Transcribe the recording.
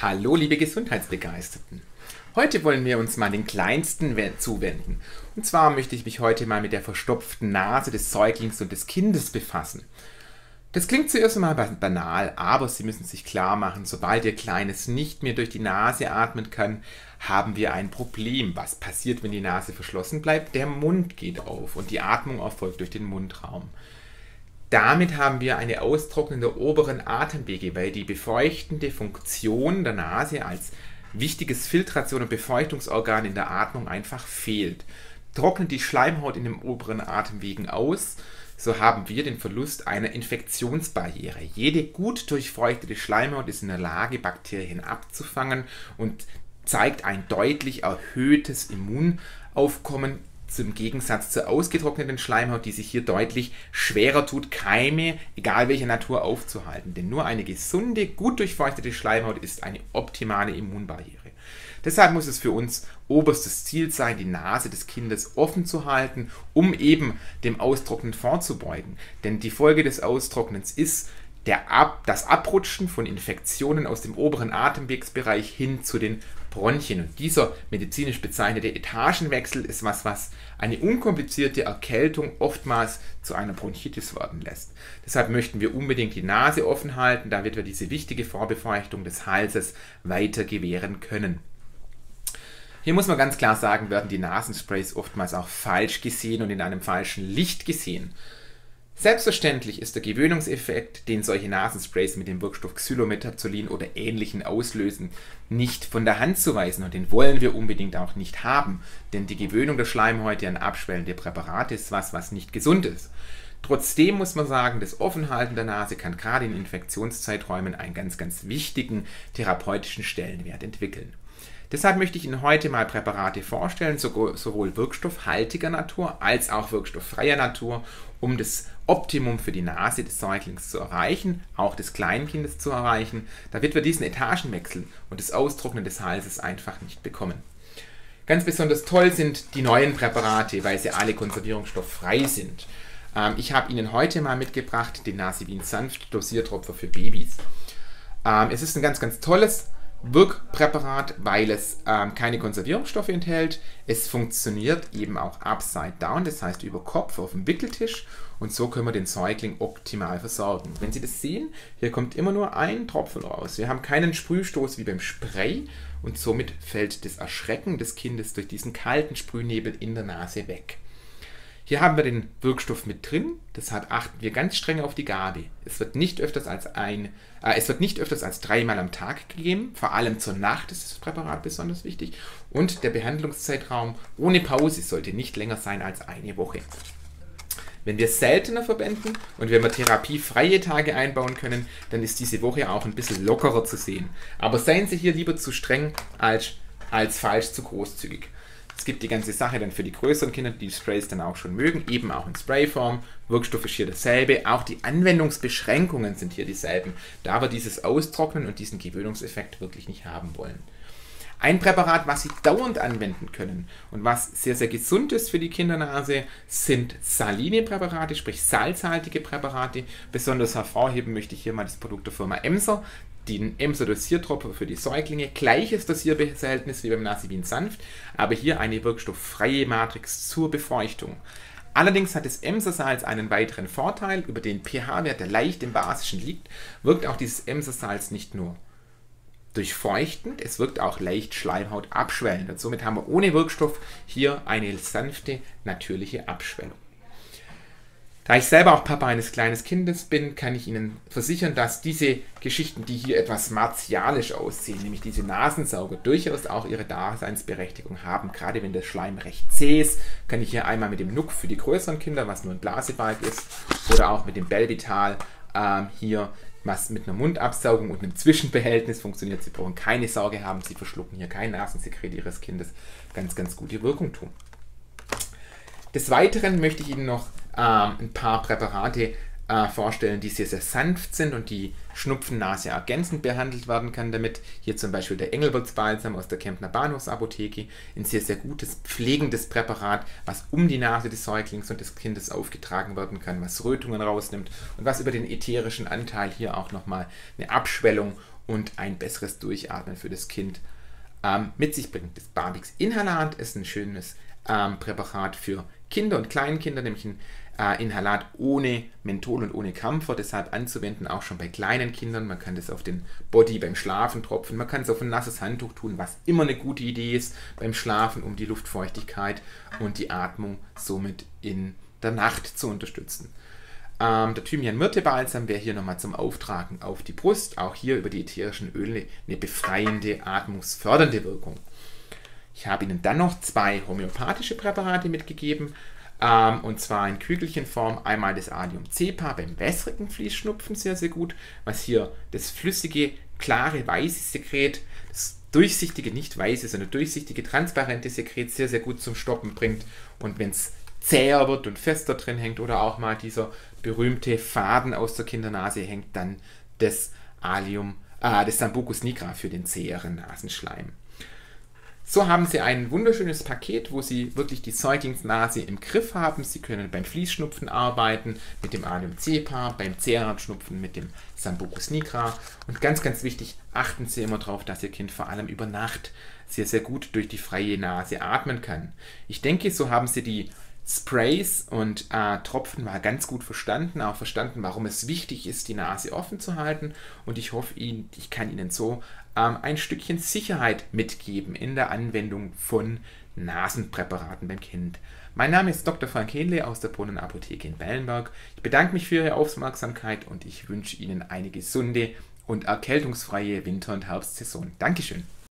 Hallo liebe Gesundheitsbegeisterten. Heute wollen wir uns mal den Kleinsten zuwenden. Und zwar möchte ich mich heute mal mit der verstopften Nase des Säuglings und des Kindes befassen. Das klingt zuerst einmal banal, aber Sie müssen sich klar machen, sobald Ihr Kleines nicht mehr durch die Nase atmen kann, haben wir ein Problem. Was passiert, wenn die Nase verschlossen bleibt? Der Mund geht auf und die Atmung erfolgt durch den Mundraum. Damit haben wir eine Austrocknung der oberen Atemwege, weil die befeuchtende Funktion der Nase als wichtiges Filtration- und Befeuchtungsorgan in der Atmung einfach fehlt. Trocknet die Schleimhaut in den oberen Atemwegen aus, so haben wir den Verlust einer Infektionsbarriere. Jede gut durchfeuchtete Schleimhaut ist in der Lage, Bakterien abzufangen und zeigt ein deutlich erhöhtes Immunaufkommen im Gegensatz zur ausgetrockneten Schleimhaut, die sich hier deutlich schwerer tut, Keime, egal welcher Natur, aufzuhalten. Denn nur eine gesunde, gut durchfeuchtete Schleimhaut ist eine optimale Immunbarriere. Deshalb muss es für uns oberstes Ziel sein, die Nase des Kindes offen zu halten, um eben dem Austrocknen vorzubeugen. Denn die Folge des Austrocknens ist das Abrutschen von Infektionen aus dem oberen Atemwegsbereich hin zu den Bronchien. Und dieser medizinisch bezeichnete Etagenwechsel ist was eine unkomplizierte Erkältung oftmals zu einer Bronchitis werden lässt. Deshalb möchten wir unbedingt die Nase offen halten, damit wir diese wichtige Vorbefeuchtung des Halses weiter gewähren können. Hier muss man ganz klar sagen, werden die Nasensprays oftmals auch falsch gesehen und in einem falschen Licht gesehen. Selbstverständlich ist der Gewöhnungseffekt, den solche Nasensprays mit dem Wirkstoff Xylometazolin oder ähnlichen auslösen, nicht von der Hand zu weisen, und den wollen wir unbedingt auch nicht haben, denn die Gewöhnung der Schleimhäute an abschwellende Präparate ist was nicht gesund ist. Trotzdem muss man sagen, das Offenhalten der Nase kann gerade in Infektionszeiträumen einen ganz wichtigen therapeutischen Stellenwert entwickeln. Deshalb möchte ich Ihnen heute mal Präparate vorstellen, sowohl wirkstoffhaltiger Natur als auch wirkstofffreier Natur, um das Optimum für die Nase des Säuglings zu erreichen, auch des Kleinkindes zu erreichen, damit wir diesen Etagenwechsel und das Austrocknen des Halses einfach nicht bekommen. Ganz besonders toll sind die neuen Präparate, weil sie alle konservierungsstofffrei sind. Ich habe Ihnen heute mal mitgebracht den Nasivin Sanft Dosiertropfer für Babys. Es ist ein ganz tolles Wirkpräparat, weil es keine Konservierungsstoffe enthält. Es funktioniert eben auch upside down, das heißt über Kopf auf dem Wickeltisch, und so können wir den Säugling optimal versorgen. Wenn Sie das sehen, hier kommt immer nur ein Tropfen raus. Wir haben keinen Sprühstoß wie beim Spray und somit fällt das Erschrecken des Kindes durch diesen kalten Sprühnebel in der Nase weg. Hier haben wir den Wirkstoff mit drin, deshalb achten wir ganz streng auf die Gabe. Es wird nicht öfters als dreimal am Tag gegeben, vor allem zur Nacht ist das Präparat besonders wichtig, und der Behandlungszeitraum ohne Pause sollte nicht länger sein als eine Woche. Wenn wir es seltener verwenden und wenn wir therapiefreie Tage einbauen können, dann ist diese Woche auch ein bisschen lockerer zu sehen. Aber seien Sie hier lieber zu streng als falsch zu großzügig. Es gibt die ganze Sache dann für die größeren Kinder, die Sprays dann auch schon mögen, eben auch in Sprayform. Wirkstoff ist hier dasselbe, auch die Anwendungsbeschränkungen sind hier dieselben, da wir dieses Austrocknen und diesen Gewöhnungseffekt wirklich nicht haben wollen. Ein Präparat, was Sie dauernd anwenden können und was sehr gesund ist für die Kindernase, sind saline Präparate, sprich salzhaltige Präparate. Besonders hervorheben möchte ich hier mal das Produkt der Firma Emser, den Emser Dosiertropfer für die Säuglinge, gleiches Dosierverhältnis wie beim Nasivin Sanft, aber hier eine wirkstofffreie Matrix zur Befeuchtung. Allerdings hat das Emsersalz einen weiteren Vorteil: über den pH-Wert, der leicht im Basischen liegt, wirkt auch dieses Emsersalz nicht nur durchfeuchtend, es wirkt auch leicht Schleimhaut abschwellend, und somit haben wir ohne Wirkstoff hier eine sanfte, natürliche Abschwellung. Da ich selber auch Papa eines kleinen Kindes bin, kann ich Ihnen versichern, dass diese Geschichten, die hier etwas martialisch aussehen, nämlich diese Nasensauger, durchaus auch ihre Daseinsberechtigung haben. Gerade wenn der Schleim recht zäh ist, kann ich hier einmal mit dem Nuck für die größeren Kinder, was nur ein Blasebalg ist, oder auch mit dem Belvital hier, was mit einer Mundabsaugung und einem Zwischenbehältnis funktioniert. Sie brauchen keine Sorge haben, Sie verschlucken hier kein Nasensekret Ihres Kindes. Ganz gute Wirkung tun. Des Weiteren möchte ich Ihnen noch ein paar Präparate vorstellen, die sehr sanft sind und die Schnupfennase ergänzend behandelt werden kann damit. Hier zum Beispiel der Engelwurzbalsam aus der Kemptner Bahnhofsapotheke, ein sehr gutes, pflegendes Präparat, was um die Nase des Säuglings und des Kindes aufgetragen werden kann, was Rötungen rausnimmt und was über den ätherischen Anteil hier auch nochmal eine Abschwellung und ein besseres Durchatmen für das Kind mit sich bringt. Das Barbix Inhalat ist ein schönes Präparat für Kinder und Kleinkinder, nämlich ein Inhalat ohne Menthol und ohne Kampfer, deshalb anzuwenden, auch schon bei kleinen Kindern. Man kann das auf den Body beim Schlafen tropfen, man kann es auf ein nasses Handtuch tun, was immer eine gute Idee ist beim Schlafen, um die Luftfeuchtigkeit und die Atmung somit in der Nacht zu unterstützen. Der Thymian-Myrte-Balsam wäre hier nochmal zum Auftragen auf die Brust, auch hier über die ätherischen Öle eine befreiende, atmungsfördernde Wirkung. Ich habe Ihnen dann noch 2 homöopathische Präparate mitgegeben, und zwar in Kügelchenform. Einmal das Allium-Cepa beim wässrigen Fließschnupfen, sehr, sehr gut, was hier das flüssige, klare, weiße Sekret, das durchsichtige, nicht weiße, sondern durchsichtige, transparente Sekret sehr, sehr gut zum Stoppen bringt. Und wenn es zäher wird und fester drin hängt oder auch mal dieser berühmte Faden aus der Kindernase hängt, dann das das Sambucus nigra für den zäheren Nasenschleim. So haben Sie ein wunderschönes Paket, wo Sie wirklich die Säuglingsnase im Griff haben. Sie können beim Fließschnupfen arbeiten mit dem Allium-Cepa, beim zäheren Schnupfen mit dem Sambucus nigra. Und ganz, ganz wichtig, achten Sie immer darauf, dass Ihr Kind vor allem über Nacht sehr, sehr gut durch die freie Nase atmen kann. Ich denke, so haben Sie die Sprays und Tropfen mal ganz gut verstanden, auch verstanden, warum es wichtig ist, die Nase offen zu halten, und ich hoffe, ich kann Ihnen so ein Stückchen Sicherheit mitgeben in der Anwendung von Nasenpräparaten beim Kind. Mein Name ist Dr. Frank Hähnle aus der Brunnenapotheke in Wellenberg. Ich bedanke mich für Ihre Aufmerksamkeit und ich wünsche Ihnen eine gesunde und erkältungsfreie Winter- und Herbstsaison. Dankeschön.